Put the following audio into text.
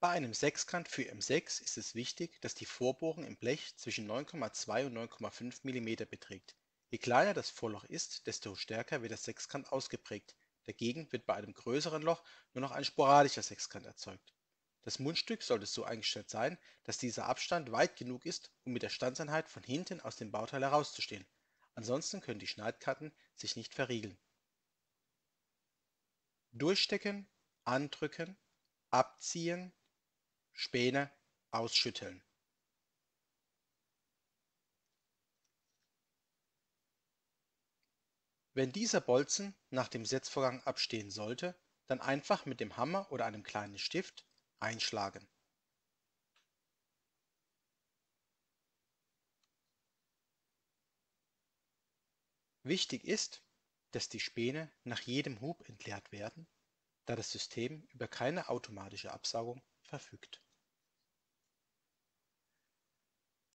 Bei einem Sechskant für M6 ist es wichtig, dass die Vorbohrung im Blech zwischen 9,2 und 9,5 mm beträgt. Je kleiner das Vorloch ist, desto stärker wird der Sechskant ausgeprägt. Dagegen wird bei einem größeren Loch nur noch ein sporadischer Sechskant erzeugt. Das Mundstück sollte so eingestellt sein, dass dieser Abstand weit genug ist, um mit der Standseinheit von hinten aus dem Bauteil herauszustehen. Ansonsten können die Schneidkanten sich nicht verriegeln. Durchstecken, andrücken, abziehen, Späne ausschütteln. Wenn dieser Bolzen nach dem Setzvorgang abstehen sollte, dann einfach mit dem Hammer oder einem kleinen Stift einschlagen. Wichtig ist, dass die Späne nach jedem Hub entleert werden, da das System über keine automatische Absaugung verfügt.